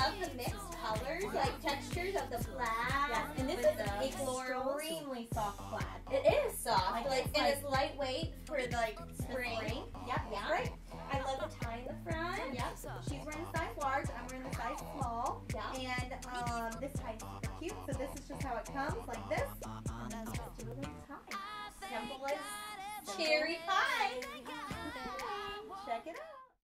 love the mixed colors, like textures of the plaid. Yes, and this is extremely soft plaid. It is soft, and it's lightweight for like spring. Yep, Yeah. right. I love the tie in the front. Yep. She's wearing the size large. I'm wearing the size small. Yeah. And this tie is super cute. So this is just how it comes, like this. And then just do a little tie. Simple as cherry pie. Check it out.